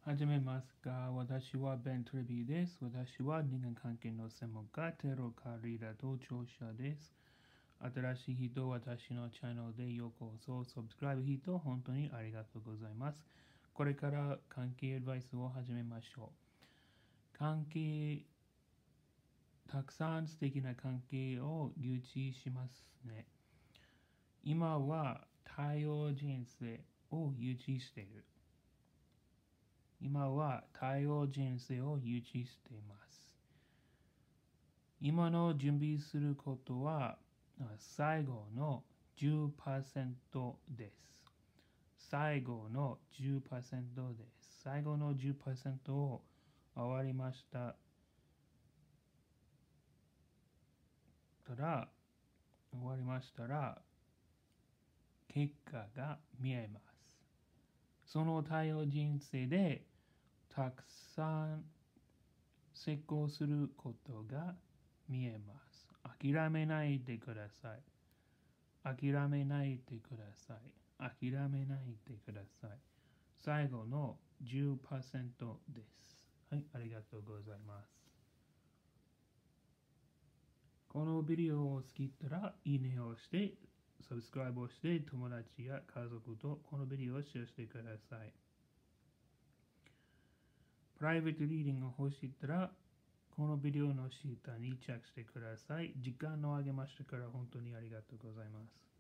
始めますか。私はベン・トレビーです。私は人間関係の専門家、テロカリーダ同調者です。新しい人、私のチャンネルでようこそ。サブスクライブ人、本当にありがとうございます。これから関係アドバイスを始めましょう。関係、たくさん素敵な関係を誘致しますね。今は多様人生を誘致している。今は多様人生を誘致しています。今の準備することは最後の 10% です。最後の 10% です。最後の 10% を終わりましたら結果が見えます。その多様人生でたくさん成功することが見えます。諦めないでください。諦めないでください。諦めないでください。最後の 10% です。はい、ありがとうございます。このビデオを好きだったら、いいねをして、サブスクライブをして、友達や家族とこのビデオをシェアしてください。プライベートリーディングが欲しいったら、このビデオの下にチェックしてください。時間をあげましたから本当にありがとうございます。